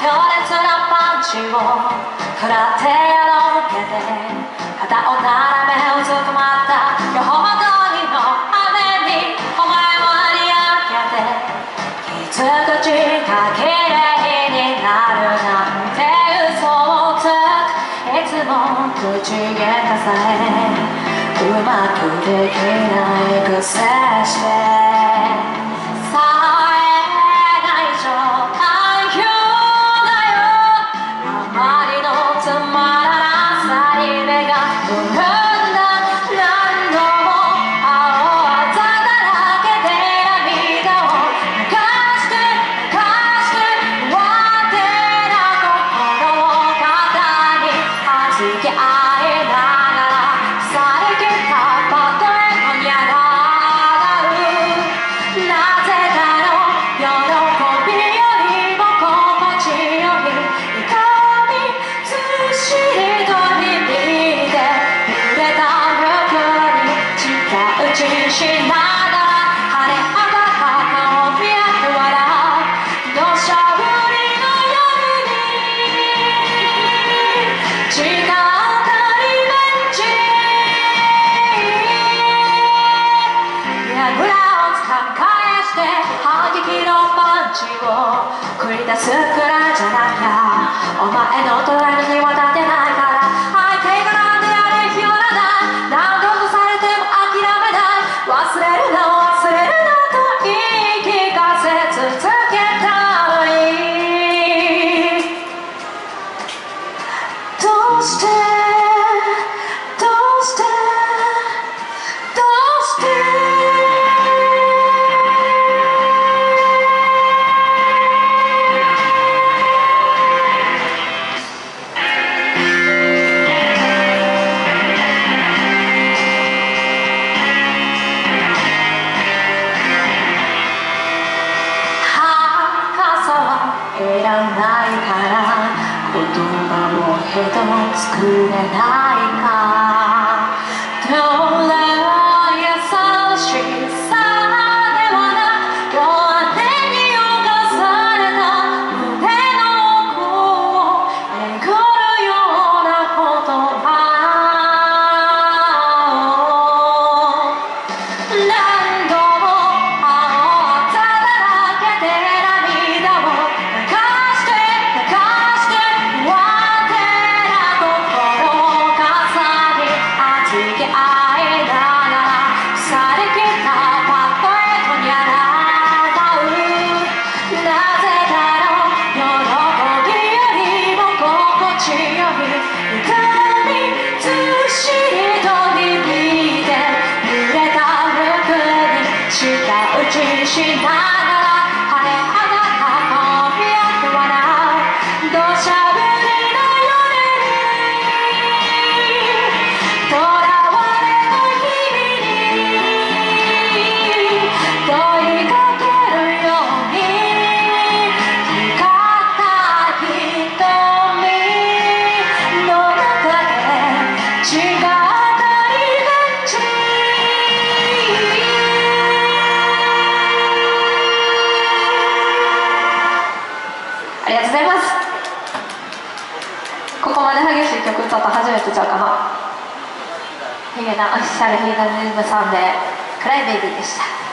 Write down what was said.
強烈なパンチを食らってやろうけて肩を並べうずくまったよほどにの雨にお前を有り上げて傷口が綺麗になるなんて嘘をつくいつも口喧嘩さえうまくできない癖して繰り出すくらいじゃなきゃお前の隣には立てないから相手がなんであれ日和だ何度とされても諦めない忘れるな忘れるなと言い聞かせ続けたのにどうしてどうしてどうしていらないから言葉を一つ作れないかどれは優しさではなく弱手に侵された胸の奥をえぐるような言葉を何度も青ざだらけて涙をしながら晴れ上がったこびやって笑う土砂降りの夜にとらわれの日々に問いかけるように光った瞳の中で違うありがとうございます。ここまで激しい曲歌った初めてちゃうかな。ヒゲダンオフィシャルヒゲダンルームさんで「クライベイビー」でした。